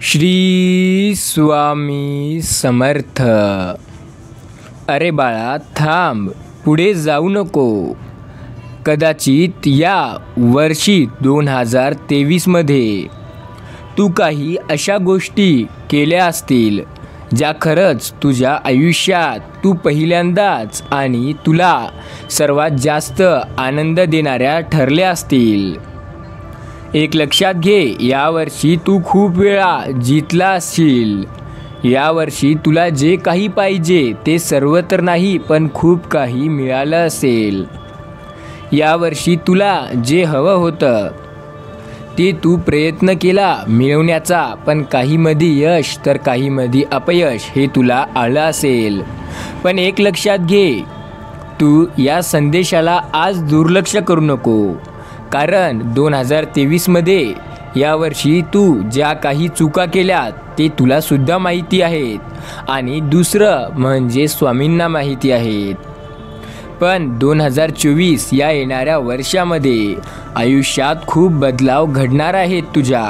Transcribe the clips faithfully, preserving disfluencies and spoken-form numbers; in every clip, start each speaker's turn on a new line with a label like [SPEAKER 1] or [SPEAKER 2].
[SPEAKER 1] श्री स्वामी समर्थ. अरे बाळा थांब, पुढे जाऊ नको. कदाचित या वर्षी दोन हजार तेवीसमध्ये तू काही अशा गोष्टी केल्या असतील ज्या खरंच तुझ्या आयुष्यात तू पहिल्यांदाच आणि तुला सर्वात जास्त आनंद देणाऱ्या ठरल्या असतील. एक लक्षात घे, यावर्षी तू खूप वेळा जितला असशील. यावर्षी तुला जे काही पाहिजे ते सर्व तर नाही, पण खूप काही मिळालं असेल. यावर्षी तुला जे हवं होतं ते तू प्रयत्न केला मिळवण्याचा, पण काहीमध्ये यश तर काहीमध्ये अपयश हे तुला आलं असेल. पण एक लक्षात घे, तू या संदेशाला आज दुर्लक्ष करू नको. कारण दोन हजार तेवीसमध्ये यावर्षी तू ज्या काही चुका केल्यात ते तुला सुद्धा माहिती आहेत आणि दुसरं म्हणजे स्वामींना माहिती आहेत. पण दोन हजार चोवीस या येणाऱ्या वर्षामध्ये आयुष्यात खूप बदलाव घडणार आहेत तुझ्या.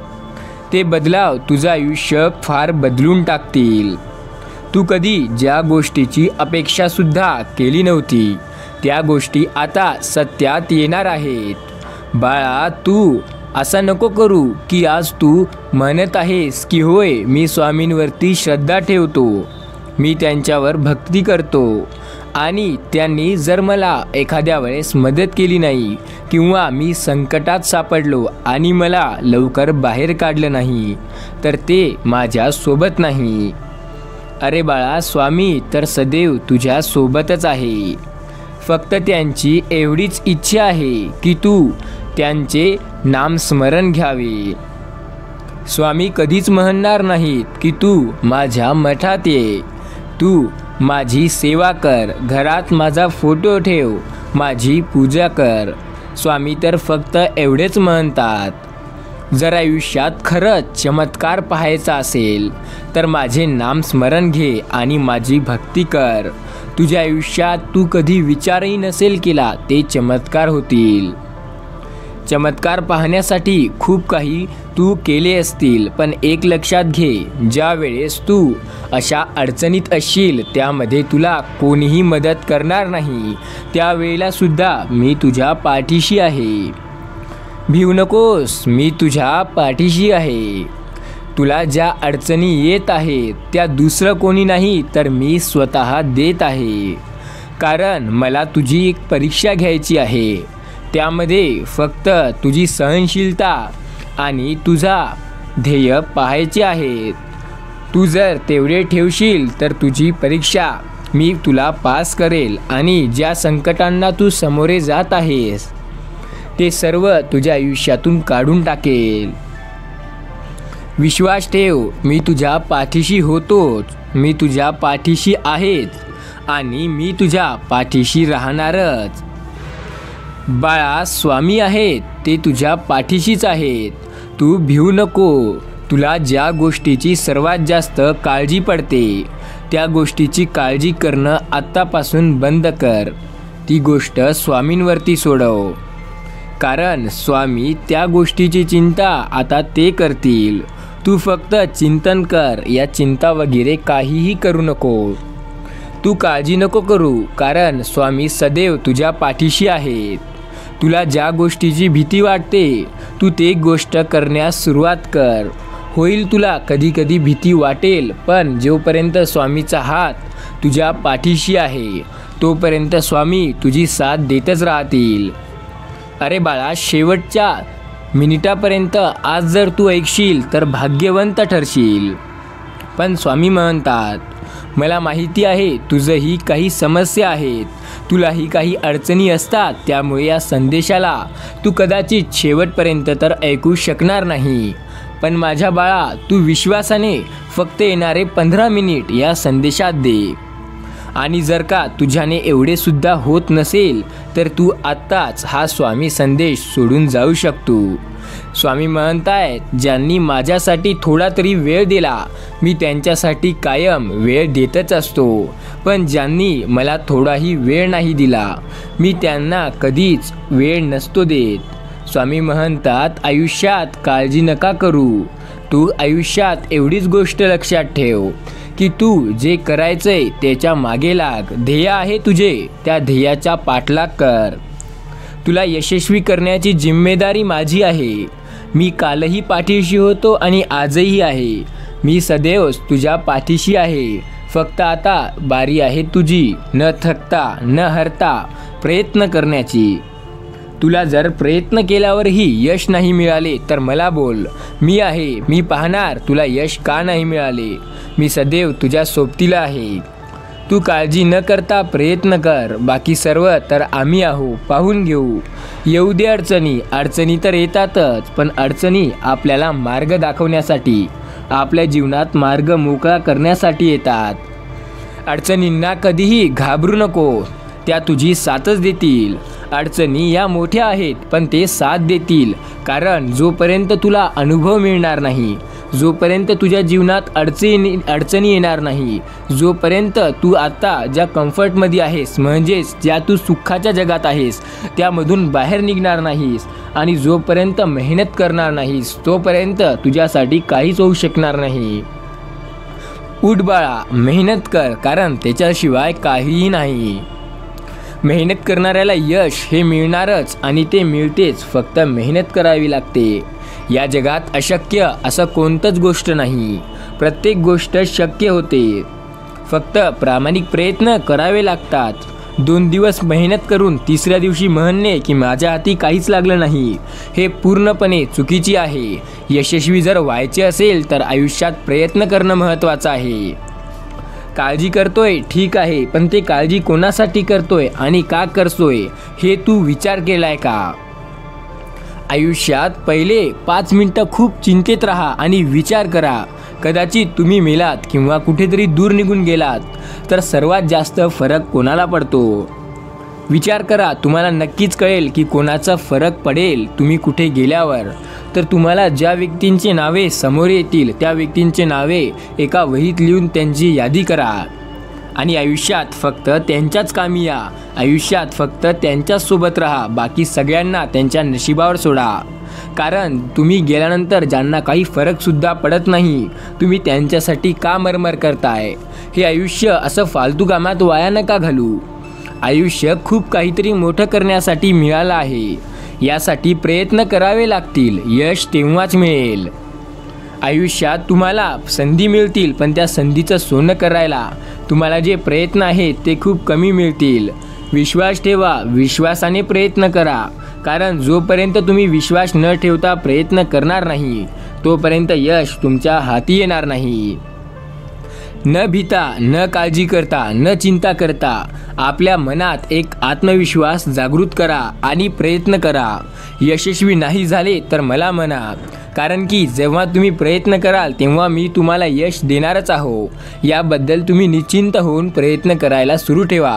[SPEAKER 1] ते बदलाव तुझं आयुष्य फार बदलून टाकतील. तू कधी ज्या गोष्टीची अपेक्षासुद्धा केली नव्हती त्या गोष्टी आता सत्यात येणार आहेत. बाळा, तू असं नको करू की आज तू म्हणत आहेस की होय, मी स्वामींवरती श्रद्धा ठेवतो, मी त्यांच्यावर भक्ती करतो आणि त्यांनी जर मला एखाद्या वेळेस मदत केली नाही किंवा मी संकटात सापडलो आणि मला लवकर बाहेर काढलं नाही तर ते माझ्यासोबत नाही. अरे बाळा, स्वामी तर सदैव तुझ्यासोबतच आहे. फक्त त्यांची एवढीच इच्छा आहे की तू त्यांचे नामस्मरण घ्यावे. स्वामी कधीच म्हणणार नाहीत की तू माझ्या मठात ये, तू माझी सेवा कर, घरात माझा फोटो ठेव, माझी पूजा कर. स्वामी तर फक्त एवढेच म्हणतात, जर आयुष्यात खरंच चमत्कार पाहायचा असेल तर माझे नामस्मरण घे आणि माझी भक्ती कर. तुझ्या आयुष्यात तू कधी विचारही नसेल केला ते चमत्कार होतील. चमत्कार पाहण्यासाठी खूप काही तू केले असतील, पण एक लक्षात घे, ज्या वेळेस तू अशा अडचणीत असशील त्यामध्ये तुला कोणीही मदत करणार नाही, त्यावेळेला सुद्धा मी तुझ्या पाठीशी आहे. भिवू नकोस, मी तुझ्या पाठीशी आहे. तुला ज्या अडचणी येत आहेत त्या दुसरं कोणी नाही तर मी स्वतः देत आहे. कारण मला तुझी एक परीक्षा घ्यायची आहे. त्यामध्ये फक्त तुझी सहनशीलता आणि तुझा ध्येय पाहायचे आहेत. तू जर तेवढे ठेवशील तर तुझी परीक्षा मी तुला पास करेल आणि ज्या संकटांना तू सामोरे जात आहेस ते सर्व तुझ्या आयुष्यातून काढून टाकेल. विश्वास ठेव, मी तुझ्या पाठीशी होतोच, मी तुझ्या पाठीशी आहेच आणि मी तुझ्या पाठीशी राहणारच. बाळा, स्वामी आहेत ते तुझ्या पाठीशीच आहेत. तू भिवू नको. तुला ज्या गोष्टीची सर्वात जास्त काळजी पडते त्या गोष्टीची काळजी करणं आत्तापासून बंद कर. ती गोष्ट स्वामींवरती सोडव. कारण स्वामी त्या गोष्टीची चिंता आता ते करतील. तू फक्त चिंतन कर, या चिंता वगैरे काहीही करू नको. तू काळजी नको करू, कारण स्वामी सदैव तुझ्या पाठीशी आहेत. तुला ज्या गोष्टीची भीती वाटते तू ते गोष्ट करण्यास सुरुवात कर. होईल तुला कधी कधी भीती वाटेल, पण जोपर्यंत स्वामीचा हात तुझ्या पाठीशी आहे तोपर्यंत स्वामी तुझी साथ देतच राहतील. अरे बाळा, शेवटच्या मिनिटापर्यंत आज जर तू ऐकशील तर भाग्यवंत ठरशील. पण स्वामी म्हणतात, मला माहिती आहे तुझंही काही समस्या आहेत, तुलाही काही अडचणी असतात, त्यामुळे या संदेशाला तू कदाचित शेवटपर्यंत तर ऐकू शकणार नाही. पण माझ्या बाळा, तू विश्वासाने फक्त येणारे पंधरा मिनिट या संदेशात दे. आणि जर का तुझ्याने एवढे सुद्धा होत नसेल तर तू आत्ताच हा स्वामी संदेश सोडून जाऊ शकतो. स्वामी म्हणतायत, ज्यांनी माझ्यासाठी थोडा तरी वेळ दिला मी त्यांच्यासाठी कायम वेळ देतच असतो, पण ज्यांनी मला थोडाही वेळ नाही दिला मी त्यांना कधीच वेळ नसतो देत. स्वामी म्हणतात, आयुष्यात काळजी नका करू, तू आयुष्यात एवढीच गोष्ट लक्षात ठेव की तू जे करायचंय त्याच्या मागे लाग. ध्येय आहे तुझे, त्या ध्येयाचा पाठलाग कर. तुला यशस्वी करण्याची जिम्मेदारी माझी आहे. मी कालही पाठीशी होतो आणि आजही आहे. मी सदैव तुझ्या पाठीशी आहे. फक्त आता बारी आहे तुझी न थकता न हरता प्रयत्न करण्याची. तुला जर प्रयत्न केल्यावरही यश नाही मिळाले तर मला बोल. मी आहे, मी पाहणार तुला यश का नाही मिळाले. मी सदैव तुझ्या सोबतीला आहे. तू काळजी न करता प्रयत्न कर. बाकी सर्व तर आम्ही आहो, पाहून घेऊ. येऊ दे अडचणी. अडचणी तर येतातच, पण अडचणी आपल्याला मार्ग दाखवण्यासाठी, आपल्या जीवनात मार्ग मोकळा करण्यासाठी येतात. अडचणींना कधीही घाबरू नको, त्या तुझी साथच देतील. अडचणी या मोठ्या आहेत पण ते साथ देतील. कारण जोपर्यंत तुला अनुभव मिळणार नाही, जोपर्यंत तुझ्या जीवनात अडचणी अडचणी येणार नाही, जोपर्यंत तू आता ज्या कम्फर्टमध्ये आहेस, म्हणजेच ज्या तू सुखाच्या जगात आहेस त्यामधून बाहेर निघणार नाहीस, आणि जोपर्यंत मेहनत करणार नाहीस तोपर्यंत तुझ्यासाठी काहीच होऊ शकणार नाही. उठ बाळा, मेहनत कर, कारण त्याच्याशिवाय काहीही नाही. मेहनत करणाऱ्याला यश हे मिळणारच, आणि ते मिळतेच. फक्त मेहनत करावी लागते. या जगात अशक्य असं कोणतंच गोष्ट नाही. प्रत्येक गोष्ट शक्य होते. फक्त प्रामाणिक प्रयत्न करावे लागतात. दोन दिवस मेहनत करून तिसऱ्या दिवशी म्हणणे की माझ्या हाती काहीच लागलं नाही, हे पूर्णपणे चुकीची आहे. यशस्वी जर व्हायचे असेल तर आयुष्यात प्रयत्न करणं महत्त्वाचं आहे. काळजी करतोय ठीक आहे, पण ते काळजी कोणासाठी करतोय आणि का करतोय हे तू विचार केलाय का? आयुष्यात पहिले पाच मिनटं खूप चिंतेत राहा आणि विचार करा. कदाचित तुम्ही मेलात किंवा कुठेतरी दूर निघून गेलात तर सर्वात जास्त फरक कोणाला पडतो? विचार करा. तुम्हाला नक्कीच कळेल की कोणाचा फरक पडेल. तुम्ही कुठे गेल्यावर तर तुम्हाला ज्या व्यक्तींची नावे समोर येतील त्या व्यक्तींची नावे एका वहीत लिहून त्यांची यादी करा, आणि आयुष्यात फक्त त्यांच्याच कामी या. आयुष्यात फक्त त्यांच्याच सोबत राहा. बाकी सगळ्यांना त्यांच्या नशिबावर सोडा. कारण तुम्ही गेल्यानंतर ज्यांना काही फरकसुद्धा पडत नाही, तुम्ही त्यांच्यासाठी का मरमर करताय? हे आयुष्य असं फालतू कामात वाया नका घालू. आयुष्य खूप काहीतरी मोठं करण्यासाठी मिळालं आहे. यासाठी प्रयत्न करावे लागतील. यश तेव्हाच मिळेल. आयुष्यात तुम्हाला संधी मिळतील, पण त्या संधीचं सोनं करायला तुम्हाला जे प्रयत्न आहेत ते खूप कमी मिळतील. विश्वास ठेवा. विश्वासाने प्रयत्न करा. कारण जोपर्यंत तुम्ही विश्वास न ठेवता प्रयत्न करणार नाही तोपर्यंत यश तुमच्या हाती येणार नाही. न भीता, न काळजी करता, न चिंता करता आपल्या मनात एक आत्मविश्वास जागृत करा आणि प्रयत्न करा. यशस्वी नाही झाले तर मला म्हणा, कारण की जेव्हा तुम्ही प्रयत्न कराल तेव्हा मी तुम्हाला यश देणारच आहो. याबद्दल तुम्ही निश्चिंत होऊन प्रयत्न करायला सुरू ठेवा.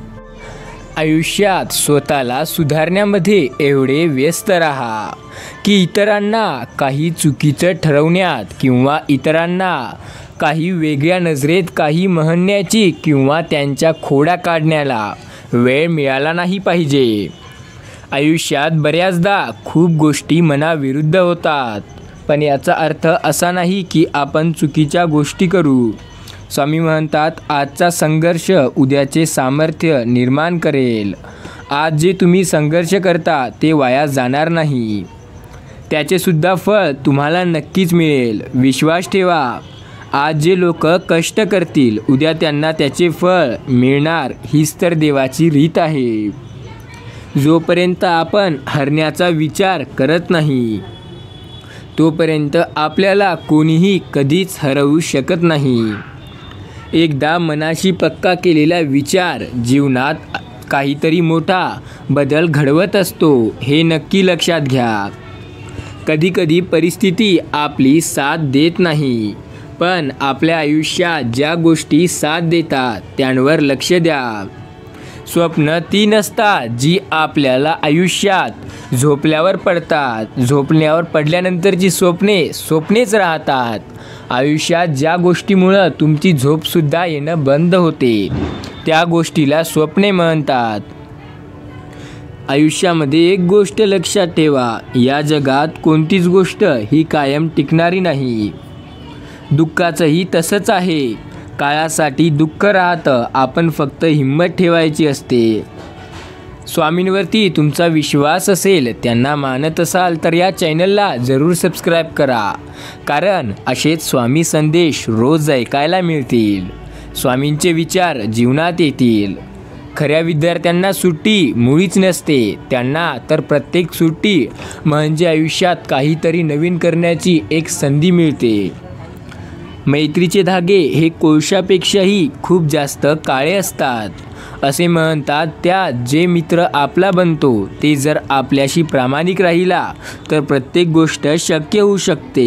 [SPEAKER 1] आयुष्यात स्वतःला सुधारण्यामध्ये एवढे व्यस्त राहा की इतरांना काही चुकीचं ठरवण्यात किंवा इतरांना काही वेगळ्या नजरेत काही म्हणण्याची किंवा त्यांच्या खोड्या काढण्याला वेळ मिळाला नाही पाहिजे. आयुष्यात बऱ्याचदा खूप गोष्टी मनाविरुद्ध होतात, पण याचा अर्थ असा नाही की आपण चुकीच्या गोष्टी करू. स्वामी म्हणतात, आजचा संघर्ष उद्याचे सामर्थ्य निर्माण करेल. आज जे तुम्ही संघर्ष करता ते वाया जाणार नाही. त्याचेसुद्धा फळ तुम्हाला नक्कीच मिळेल. विश्वास ठेवा. आज जे लोक कष्ट करतील उद्या त्यांना त्याचे फळ मिळणार. हीच तर देवाची रीत आहे. जोपर्यंत आपण हरण्याचा विचार करत नाही तोपर्यंत आपल्याला कोणीही कधीच हरवू शकत नाही. एकदा मनाशी पक्का केलेला विचार जीवनात काहीतरी मोठा बदल घडवत असतो, हे नक्की लक्षात घ्या. कधीकधी परिस्थिती आपली साथ देत नाही, पण आपल्या आयुष्यात ज्या गोष्टी साथ देतात त्यांवर लक्ष द्या. स्वप्न ती नसतात जी आपल्याला आयुष्यात झोपल्यावर पडतात. झोपण्यावर पडल्यानंतरची स्वप्ने स्वप्नेच राहतात. आयुष्यात ज्या गोष्टीमुळं तुमची झोपसुद्धा येणं बंद होते त्या गोष्टीला स्वप्ने म्हणतात. आयुष्यामध्ये एक गोष्ट लक्षात ठेवा, या जगात कोणतीच गोष्ट ही कायम टिकणारी नाही. दुःखाचंही तसंच आहे. काळासाठी दुःख राहतं, आपण फक्त हिंमत ठेवायची असते. स्वामींवरती तुमचा विश्वास असेल, त्यांना मानत असाल तर या चॅनलला जरूर सबस्क्राईब करा, कारण असेच स्वामी संदेश रोज ऐकायला मिळतील. स्वामींचे विचार जीवनात येतील. खऱ्या विद्यार्थ्यांना सुट्टी मुळीच नसते, त्यांना तर प्रत्येक सुट्टी म्हणजे आयुष्यात काहीतरी नवीन करण्याची एक संधी मिळते. मैत्रीचे धागे हे कोळशापेक्षाही खूप जास्त काळे असतात. असे म्हणतात, त्या जे मित्र आपला बनतो ते जर आपल्याशी प्रामाणिक राहिला तर प्रत्येक गोष्ट शक्य होऊ शकते.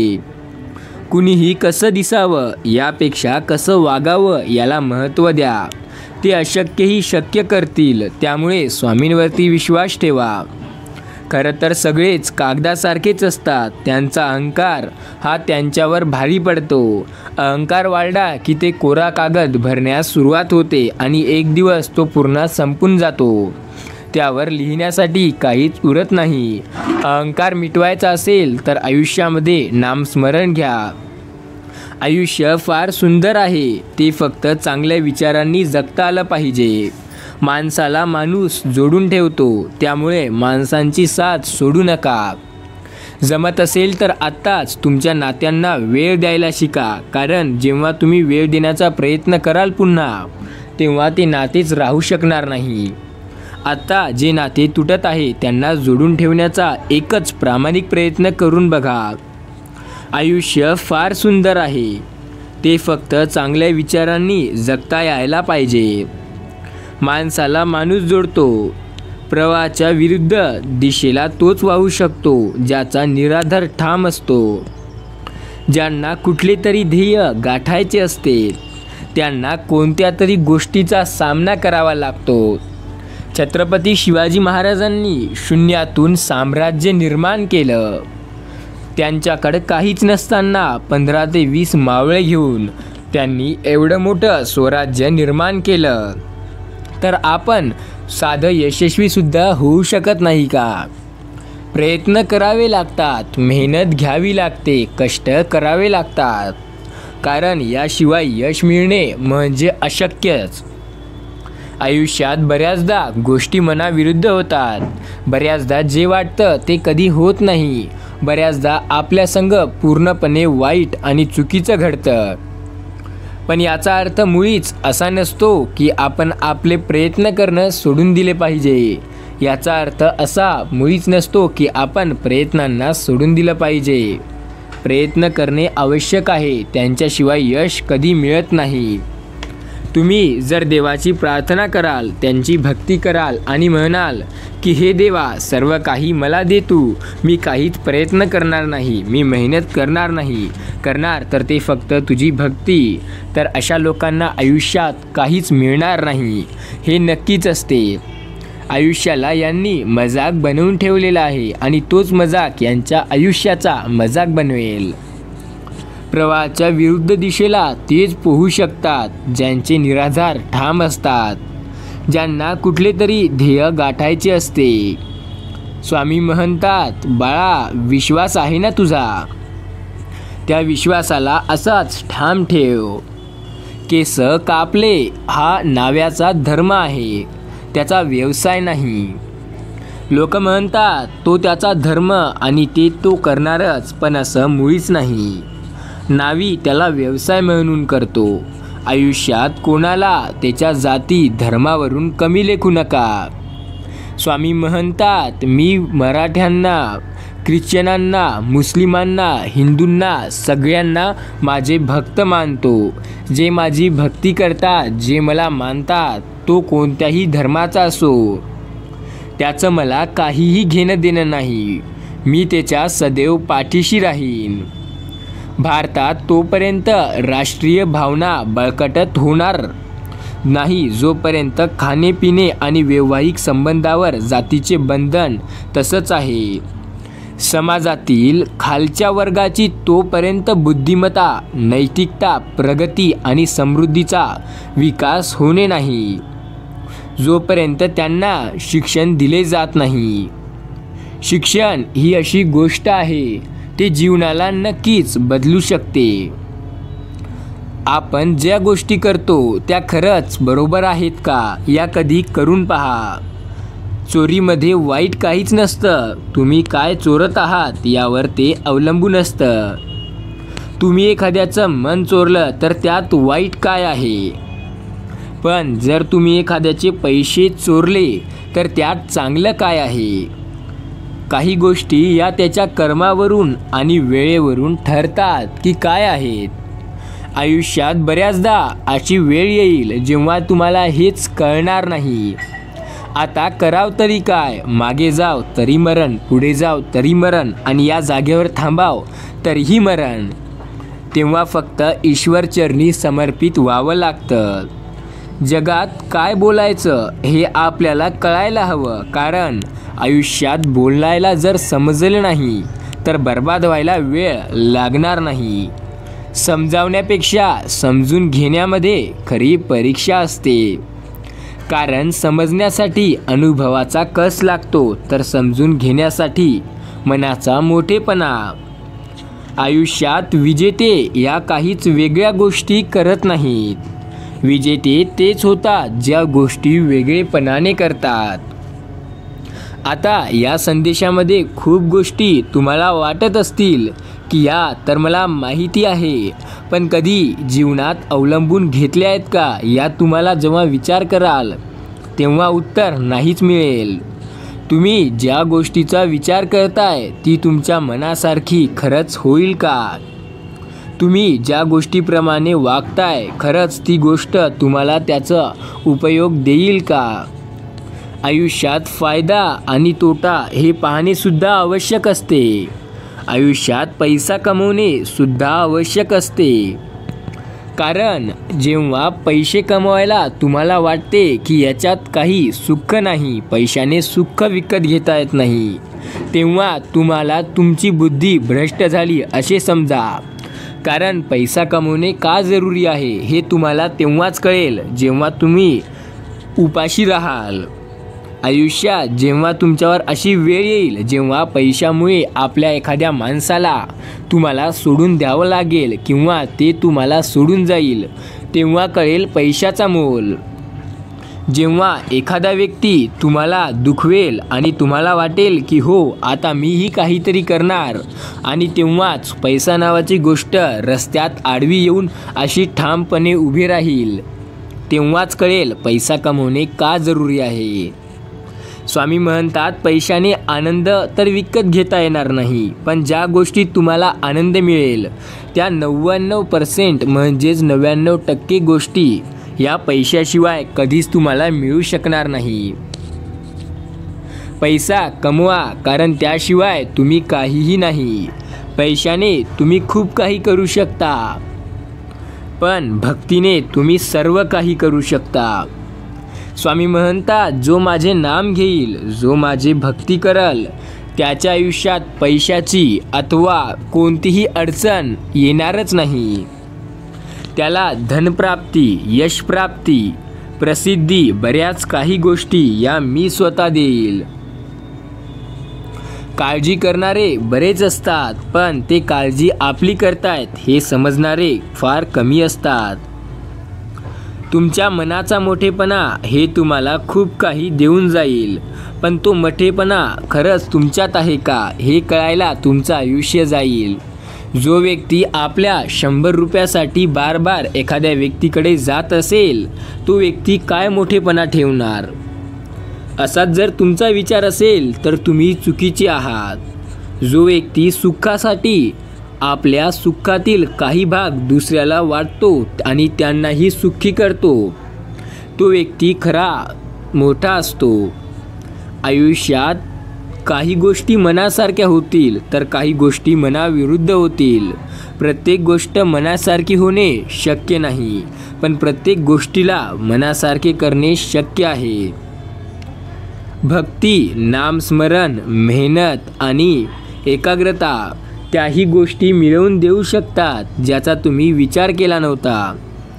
[SPEAKER 1] कुणीही कसं दिसावं यापेक्षा कसं वागावं याला महत्त्व द्या. ते अशक्यही शक्य करतील. त्यामुळे स्वामींवरती विश्वास ठेवा. खरं तर सगळेच कागदासारखेच असतात. त्यांचा अहंकार हा त्यांच्यावर भारी पडतो. अहंकार वाढला की ते कोरा कागद भरण्यास सुरुवात होते आणि एक दिवस तो पूर्ण संपून जातो. त्यावर लिहिण्यासाठी काहीच उरत नाही. अहंकार मिटवायचा असेल तर आयुष्यामध्ये नामस्मरण घ्या. आयुष्य फार सुंदर आहे, ते फक्त चांगल्या विचारांनी जगता आलं पाहिजे. माणसाला माणूस जोडून ठेवतो, त्यामुळे माणसांची साथ सोडू नका. जमत असेल तर आत्ताच तुमच्या नात्यांना वेळ द्यायला शिका, कारण जेव्हा तुम्ही वेळ देण्याचा प्रयत्न कराल पुन्हा, तेव्हा ते नातेच राहू शकणार नाही. आता जे नाते तुटत आहे त्यांना जोडून ठेवण्याचा एकच प्रामाणिक प्रयत्न करून बघा. आयुष्य फार सुंदर आहे, ते फक्त चांगल्या विचारांनी जगता यायला पाहिजे. माणसाला माणूस जोडतो. प्रवाहाच्या विरुद्ध दिशेला तोच वाहू शकतो ज्याचा निराधार ठाम असतो. ज्यांना कुठले तरी ध्येय गाठायचे असते त्यांना कोणत्या तरी गोष्टीचा सामना करावा लागतो. छत्रपती शिवाजी महाराजांनी शून्यातून साम्राज्य निर्माण केलं. त्यांच्याकडे काहीच नसताना पंधरा ते वीस मावळे घेऊन त्यांनी एवढं मोठं स्वराज्य निर्माण केलं. तर आपण साधं यशस्वीसुद्धा होऊ शकत नाही का? प्रयत्न करावे लागतात, मेहनत घ्यावी लागते, कष्ट करावे लागतात, कारण याशिवाय यश मिळणे म्हणजे अशक्यच. आयुष्यात बऱ्याचदा गोष्टी मनाविरुद्ध होतात. बऱ्याचदा जे वाटतं ते कधी होत नाही. बऱ्याचदा आपल्या संग पूर्णपणे वाईट आणि चुकीचं घडतं. पण याचा अर्थ मुळीच असा नसतो की आपण आपले प्रयत्न करणं सोडून दिले पाहिजे. याचा अर्थ असा मुळीच नसतो की आपण प्रयत्नांना सोडून दिलं पाहिजे. प्रयत्न करणे आवश्यक आहे, त्यांच्याशिवाय यश कधी मिळत नाही. तुम्ही जर देवाची प्रार्थना कराल, त्यांची भक्ती कराल आणि म्हणाल की हे देवा, सर्व काही मला दे तू, मी काहीच प्रयत्न करणार नाही, मी मेहनत करणार नाही करणार तर ते फक्त तुझी भक्ती, तर अशा लोकांना आयुष्यात काहीच मिळणार नाही, हे नक्कीच असते. आयुष्याला यांनी मजाक बनवून ठेवलेला आहे आणि तोच मजाक यांच्या आयुष्याचा मजाक बनवेल. प्रवाहाच्या विरुद्ध दिशेला तेच पोहू शकतात ज्यांचे निराधार ठाम असतात, ज्यांना कुठले तरी ध्येय गाठायचे असते. स्वामी म्हणतात, बाळा, विश्वास आहे ना तुझा, त्या विश्वासाला असाच ठाम ठेव. केस कापले हा नाव्याचा धर्म आहे, त्याचा व्यवसाय नाही. लोक म्हणतात तो त्याचा धर्म आणि ते तो करणारच, पण असं मुळीच नाही. नावी त्याला व्यवसाय म्हणून करतो. आयुष्यात कोणाला त्याच्या जाती धर्मावरून कमी लेखू नका. स्वामी म्हणतात, मी मराठ्यांना, ख्रिश्चनांना, मुस्लिमांना, हिंदूंना सगळ्यांना माझे भक्त मानतो. जे माझी भक्ती करतात, जे मला मानतात, तो कोणत्याही धर्माचा असो, त्याचं मला काहीही घेणं देणं नाही. मी त्याच्या सदैव पाठीशी राहीन. भारतात तोपर्यंत राष्ट्रीय भावना बळकटत होणार नाही जोपर्यंत खाणेपिणे आणि वैवाहिक संबंधावर जातीचे बंधन तसंच आहे. समाजातील खालच्या वर्गाची तोपर्यंत बुद्धिमत्ता, नैतिकता, प्रगती आणि समृद्धीचा विकास होणे नाही. जोपर्यंत त्यांना शिक्षण दिले जात नाही. शिक्षण ही अशी गोष्ट आहे ते जीवनाला नक्कीच बदलू शकते. आपण ज्या गोष्टी करतो त्या खरंच बरोबर आहेत का या कधी करून पहा. चोरीमध्ये वाईट काहीच नसतं. तुम्ही काय चोरत आहात यावर ते अवलंबून असतं. तुम्ही एखाद्याचं मन चोरलं तर त्यात वाईट काय आहे, पण जर तुम्ही एखाद्याचे पैसे चोरले तर त्यात चांगलं काय आहे. काही गोष्टी या त्याच्या कर्मावरून आणि वेळेवरून ठरतात की काय आहेत. आयुष्यात बऱ्याचदा अशी वेळ येईल जेव्हा तुम्हाला हेच कळणार नाही. आता कराव तरी काय, मागे जाव तरी मरण, पुढे जाव तरी मरण आणि या जागेवर थांबाव तरीही मरण. तेव्हा फक्त ईश्वरचरणी समर्पित व्हावं लागतं. जगात काय बोलायचं हे आपल्याला कळायला हवं, कारण आयुष्यात बोलायला जर समजलं नाही तर बर्बाद व्हायला वेळ लागणार नाही. समजावण्यापेक्षा समजून घेण्यामध्ये खरी परीक्षा असते, कारण समजण्यासाठी अनुभवाचा कस लागतो तर समजून घेण्यासाठी मनाचा मोठेपणा. आयुष्यात विजेते या काहीच वेगळ्या गोष्टी करत नाहीत. विजेते तेच होतात ज्या गोष्टी वेगळेपणाने करतात. आता या संदेशामध्ये खूप गोष्टी तुम्हाला वाटत असतील की या तर मला माहिती आहे, पण कधी जीवनात अवलंबून घेतल्या आहेत का या तुम्हाला जेव्हा विचार कराल तेव्हा उत्तर नाहीच मिळेल. तुम्ही ज्या गोष्टीचा विचार करताय ती तुमच्या मनासारखी खरंच होईल का? तुम्ही ज्या गोष्टीप्रमाणे वागताय खरंच ती गोष्ट तुम्हाला त्याचा उपयोग देईल का? आयुष्यात फायदा आणि तोटा हे पाहणेसुद्धा आवश्यक असते. आयुष्यात पैसा कमवणे सुद्धा आवश्यक असते, कारण जेव्हा पैसे कमवायला तुम्हाला वाटते की याच्यात काही सुख नाही, पैशाने सुख विकत घेता येत नाही, तेव्हा तुम्हाला तुमची बुद्धी भ्रष्ट झाली असे समजा. कारण पैसा कमवणे का जरुरी आहे हे तुम्हाला तेव्हाच कळेल जेव्हा तुम्ही उपाशी राहाल. आयुष्यात जेव्हा तुमच्यावर अशी वेळ येईल जेव्हा पैशामुळे आपल्या एखाद्या माणसाला तुम्हाला सोडून द्यावं लागेल किंवा ते तुम्हाला सोडून जाईल, तेव्हा कळेल पैशाचा मोल. जेव्हा एखादा व्यक्ती तुम्हाला दुखवेल आणि तुम्हाला वाटेल की हो आता मीही काहीतरी करणार, आणि तेव्हाच पैसा नावाची गोष्ट रस्त्यात आडवी येऊन अशी ठामपणे उभी राहील, तेव्हाच कळेल पैसा कमवणे का जरुरी आहे. स्वामी म्हणतात पैशाने आनंद तर विकत घेता येणार नाही, पण ज्या गोष्टीत तुम्हाला आनंद मिळेल त्या नव्याण्णव पर्सेंट म्हणजेच नव्याण्णव टक्के गोष्टी या पैशाशिवाय कधीच तुम्हाला मिळू शकणार नाही. पैसा कमवा, कारण त्याशिवाय तुम्ही काहीही नाही. पैशाने तुम्ही खूप काही करू शकता, पण भक्तीने तुम्ही सर्व काही करू शकता. स्वामी म्हणतात जो माझे नाम घेईल, जो माझे भक्ती करल, त्याच्या आयुष्यात पैशाची अथवा कोणतीही अडचण येणारच नाही. त्याला धनप्राप्ती, यशप्राप्ती, प्रसिद्धी, बऱ्याच काही गोष्टी या मी स्वतः देईल. काळजी करणारे बरेच असतात, पण ते काळजी आपली करतायत हे समजणारे फार कमी असतात. तुमच्या मनाचा मोठेपणा हे तुम्हाला खूप काही देऊन जाईल, पण तो मोठेपणा खरंच तुमच्यात आहे का हे कळायला तुमचं आयुष्य जाईल. जो व्यक्ती आपल्या शंभर रुपयासाठी बार बार एखाद्या व्यक्तीकडे जात असेल तो व्यक्ती काय मोठेपणा ठेवणार? असाच जर तुमचा विचार असेल तर तुम्ही चुकीचे आहात. जो व्यक्ती सुखासाठी आपल्या सुखातील काही भाग दुसऱ्याला वाटतो आणि त्यांनाही सुखी करतो तो व्यक्ती खरा मोठा असतो. आयुष्यात काही गोष्टी मनासारख्या होतील तर काही गोष्टी मनाविरुद्ध होतील. प्रत्येक गोष्ट मनासारखी होणे शक्य नाही, पण प्रत्येक गोष्टीला मनासारखे करणे शक्य आहे. भक्ती, नामस्मरण, मेहनत आणि एकाग्रता त्याही गोष्टी मिळवून देऊ शकतात ज्याचा तुम्ही विचार केला नव्हता.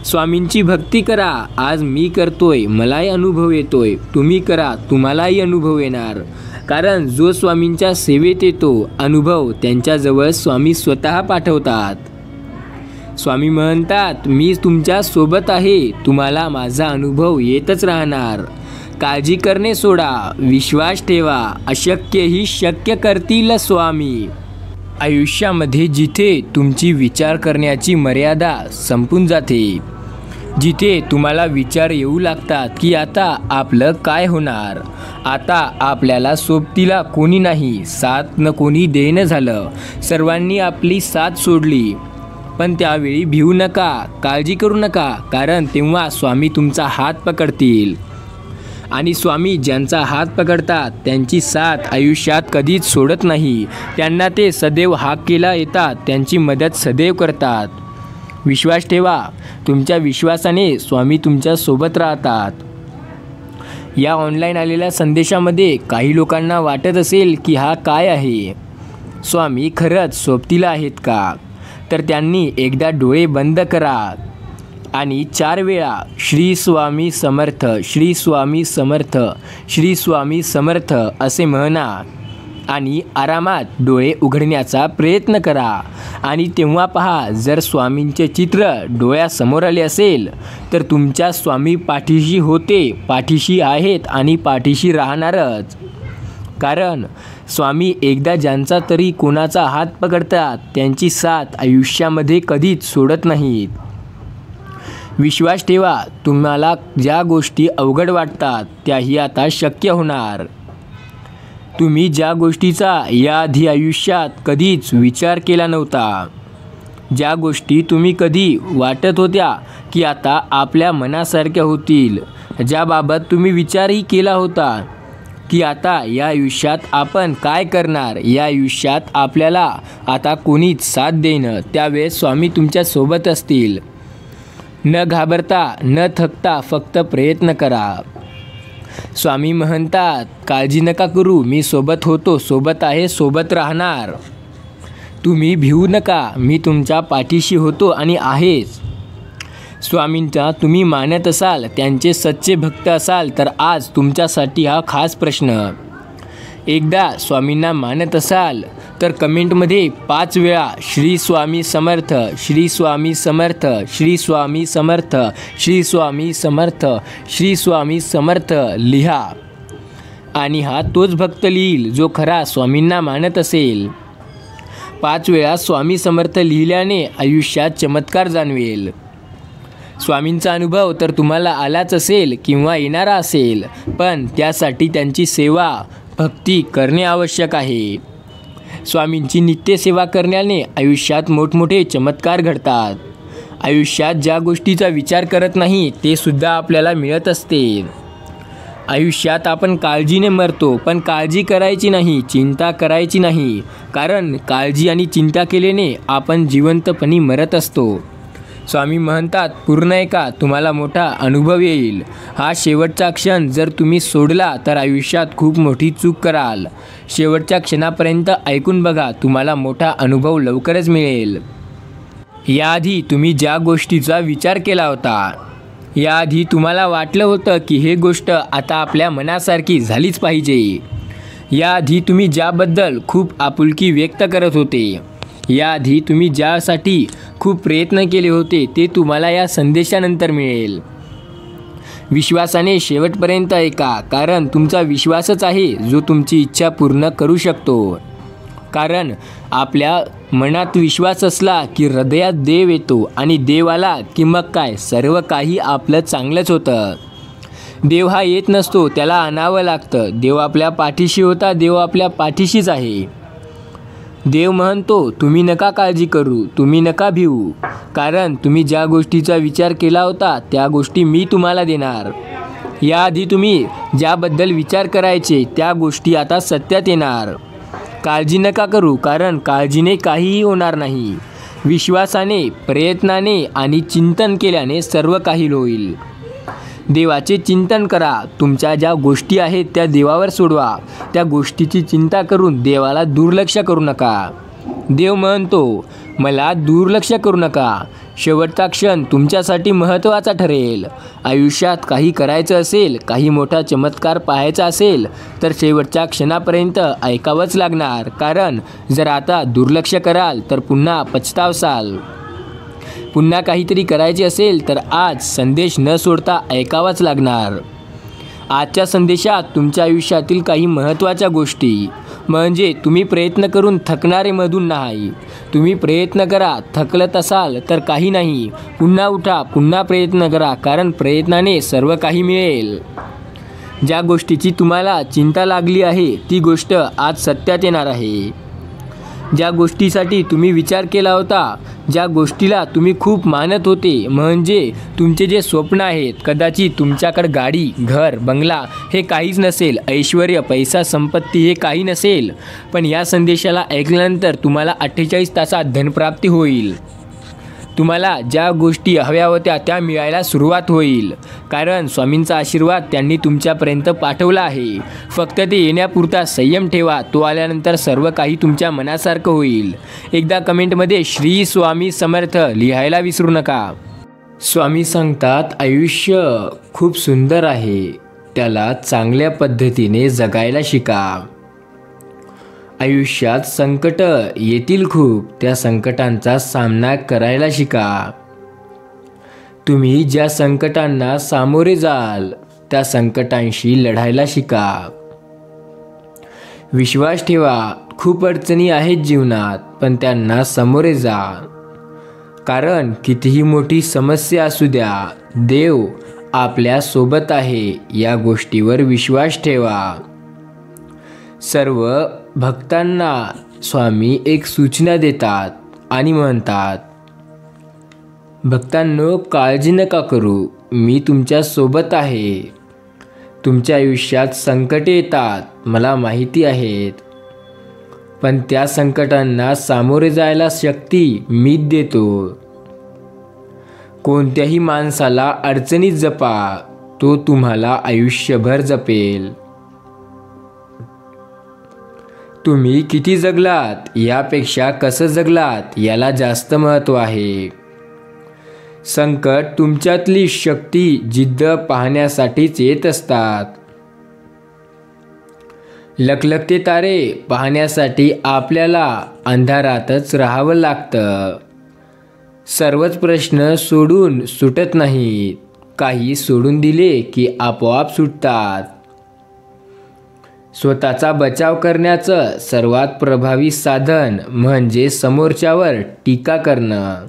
[SPEAKER 1] स्वामींची भक्ती करा, आज मी करतोय, मलाही अनुभव येतोय, तुम्ही करा, तुम्हालाही अनुभव येणार. कारण जो स्वामींच्या सेवेत येतो, अनुभव त्यांच्याजवळ स्वामी स्वतः पाठवतात. स्वामी म्हणतात, मी तुमच्या सोबत आहे, तुम्हाला माझा अनुभव येतच राहणार. काळजी करणे सोडा, विश्वास ठेवा, अशक्यही शक्य करतील स्वामी. आयुष्यामध्ये जिथे तुमची विचार करण्याची मर्यादा संपून जाते, जिथे तुम्हाला विचार येऊ लागतात की आता आपलं काय होणार, आता आपल्याला सोबतीला कोणी नाही, साथ न कोणी देणं झालं, सर्वांनी आपली साथ सोडली, पण त्यावेळी भिवू नका, काळजी करू नका, कारण तेव्हा स्वामी तुमचा हात पकडतील. आणि स्वामी ज्यांचा हात पकडतात त्यांची साथ आयुष्यात कधीच सोडत नाही. त्यांना ते सदैव हाकेला येतात, त्यांची मदत सदैव करतात. विश्वास ठेवा, तुमच्या विश्वासाने स्वामी तुमच्या सोबत राहतात. या ऑनलाईन आलेल्या संदेशामध्ये काही लोकांना वाटत असेल की हा काय आहे, स्वामी खरंच सोबतीला आहेत का? तर त्यांनी एकदा डोळे बंद करा आणि चार वेळा श्री स्वामी समर्थ, श्री स्वामी समर्थ, श्री स्वामी समर्थ असे म्हणा आणि आरामात डोळे उघडण्याचा प्रयत्न करा. आणि तेव्हा पहा, जर स्वामींचे चित्र डोळ्यासमोर आले असेल तर तुमच्या स्वामी पाठीशी होते, पाठीशी आहेत आणि पाठीशी राहणारच. कारण स्वामी एकदा ज्यांचा तरी कोणाचा हात पकडतात त्यांची साथ आयुष्यामध्ये कधीच सोडत नाहीत. विश्वास ठेवा, तुम्हाला ज्या गोष्टी अवघड वाटतात त्याही आता शक्य होणार. तुम्ही ज्या गोष्टीचा याआधी आयुष्यात कधीच विचार केला नव्हता, ज्या गोष्टी तुम्ही कधी वाटत होत्या की आता आपल्या मनासारख्या होतील, ज्याबाबत तुम्ही विचारही केला होता की आता या आयुष्यात आपण काय करणार, या आयुष्यात आपल्याला आता कोणीच साथ देणं, त्यावेळेस स्वामी तुमच्या सोबत असतील. न घाबरता, न थकता फक्त प्रयत्न करा. स्वामी म्हणतात, काळजी नका करू, मी सोबत होतो, सोबत आहे, सोबत राहणार. तुम्ही भिवू नका, मी तुमच्या पाठीशी होतो आणि आहेच. स्वामींचा तुम्ही मानत असाल, त्यांचे सच्चे भक्त असाल तर आज तुमच्यासाठी हा खास प्रश्न. एकदा स्वामींना मानत असाल तर कमेंटमध्ये पाच वेळा श्री स्वामी समर्थ, श्री स्वामी समर्थ, श्री स्वामी समर्थ, श्री स्वामी समर्थ, श्री स्वामी समर्थ लिहा. आणि हा तोच भक्त लिहिल जो खरा स्वामींना मानत असेल. पाच वेळा स्वामी समर्थ लिहिल्याने आयुष्यात चमत्कार जाणवेल. स्वामींचा अनुभव तर तुम्हाला आलाच असेल किंवा येणारा असेल, पण त्यासाठी त्यांची सेवा, भक्ती करणे आवश्यक आहे. स्वामींची नित्यसेवा करण्याने आयुष्यात मोठमोठे चमत्कार घडतात. आयुष्यात ज्या गोष्टीचा विचार करत नाही ते सुद्धा आपल्याला मिळत असते. आयुष्यात आपण काळजीने मरतो, पण काळजी करायची नाही, चिंता करायची नाही, कारण काळजी आणि चिंता केल्याने आपण जिवंतपणी मरत असतो. स्वामी म्हणतात, पूर्ण ऐका, तुम्हाला मोठा अनुभव येईल. हा शेवटचा क्षण जर तुम्ही सोडला तर आयुष्यात खूप मोठी चूक कराल. शेवटच्या क्षणापर्यंत ऐकून बघा, तुम्हाला मोठा अनुभव लवकरच मिळेल. याआधी तुम्ही ज्या गोष्टीचा विचार केला होता, याआधी तुम्हाला वाटलं होतं की हे गोष्ट आता आपल्या मनासारखी झालीच पाहिजे, याआधी तुम्ही ज्याबद्दल खूप आपुलकी व्यक्त करत होते, याआधी तुम्ही ज्यासाठी खूप प्रयत्न केले होते ते तुम्हाला या संदेशानंतर मिळेल. विश्वासाने शेवटपर्यंत ऐका, कारण तुमचा विश्वासच आहे जो तुमची इच्छा पूर्ण करू शकतो. कारण आपल्या मनात विश्वास असला की हृदयात देव येतो, आणि देव आला की मग काय, सर्व काही आपलं चांगलंच होतं. देव हा येत नसतो, त्याला आणावं लागतं. देव आपल्या पाठीशी होता, देव आपल्या पाठीशीच आहे. देव म्हणतो, तुम्ही नका काळजी करू, तुम्ही नका भिवू, कारण तुम्ही ज्या गोष्टीचा विचार केला होता त्या गोष्टी मी तुम्हाला देणार. याआधी तुम्ही ज्याबद्दल विचार करायचे त्या गोष्टी आता सत्यात येणार. काळजी नका करू, कारण काळजीने काहीही होणार नाही. विश्वासाने, प्रयत्नाने आणि चिंतन केल्याने सर्व काही होईल. देवाचे चिंतन करा. तुमच्या ज्या गोष्टी आहेत त्या देवावर सोडवा. त्या गोष्टीची चिंता करून देवाला दुर्लक्ष करू नका. देव म्हणतो, मला दुर्लक्ष करू नका. शेवटचा क्षण तुमच्यासाठी महत्त्वाचा ठरेल. आयुष्यात काही करायचं असेल, काही मोठा चमत्कार पाहायचा असेल तर शेवटच्या क्षणापर्यंत ऐकावंच लागणार. कारण जर आता दुर्लक्ष कराल तर पुन्हा पछतावसाल. पुन्हा काहीतरी करायचे असेल तर आज संदेश न सोडता ऐकावाच लागणार. आजच्या संदेशात तुमच्या आयुष्यातील काही महत्त्वाच्या गोष्टी, म्हणजे तुम्ही प्रयत्न करून थकणारे मधून नाही. तुम्ही प्रयत्न करा, थकलत असाल तर काही नाही, पुन्हा उठा, पुन्हा प्रयत्न करा, कारण प्रयत्नाने सर्व काही मिळेल. ज्या गोष्टीची तुम्हाला चिंता लागली आहे ती गोष्ट आज सत्यात येणार आहे. ज्या गोष्टीसाठी तुम्ही विचार केला होता, ज्या गोष्टीला तुम्ही खूप मानत होते, म्हणजे तुमचे जे स्वप्न आहेत, कदाचित तुमच्याकडे गाडी, घर, बंगला हे काहीच नसेल, ऐश्वर्य, पैसा, संपत्ती हे काही नसेल, पण या संदेशाला ऐकल्यानंतर तुम्हाला अठ्ठेचाळीस तासात धनप्राप्ती होईल. तुम्हाला ज्या गोष्टी हव्या होत्या त्या मिळायला सुरुवात होईल, कारण स्वामींचा आशीर्वाद त्यांनी तुमच्यापर्यंत पाठवला आहे. फक्त ते येण्यापुरता संयम ठेवा, तो आल्यानंतर सर्व काही तुमच्या मनासारखं होईल. एकदा कमेंटमध्ये श्री स्वामी समर्थ लिहायला विसरू नका. स्वामी सांगतात, आयुष्य खूप सुंदर आहे, त्याला चांगल्या पद्धतीने जगायला शिका. आयुष्यात संकट येतील खूप, त्या संकटांचा सामना करायला शिका. तुम्ही ज्या संकटांना सामोरे जाल त्या संकटांशी लढायला शिका. विश्वास ठेवा, खूप अडचणी आहेत जीवनात, पण त्यांना सामोरे जा. कारण कितीही मोठी समस्या असू द्या, देव आपल्या सोबत आहे, या गोष्टीवर विश्वास ठेवा. सर्व भक्तांना स्वामी एक सूचना देतात आणि म्हणतात, भक्तांनो, काळजी नका करू, मी तुमच्या सोबत आहे. तुमच्या आयुष्यात संकटे येतात, मला माहिती आहेत, पण त्या संकटांना सामोरे जायला शक्ती मीच देतो. कोणत्याही माणसाला अडचणीत जपा, तो तुम्हाला आयुष्यभर जपेल. तुम्ही किती जगलात यापेक्षा कसं जगलात याला जास्त महत्त्व आहे. संकट तुमच्यातली शक्ती, जिद्द पाहण्यासाठीच येत असतात. लखलखते तारे पाहण्यासाठी आपल्याला अंधारातच राहावं लागतं. सर्वच प्रश्न सोडून सुटत नाहीत, काही सोडून दिले की आपोआप सुटतात. स्वतःचा बचाव करण्याचं सर्वात प्रभावी साधन म्हणजे समोरच्यावर टीका करणं.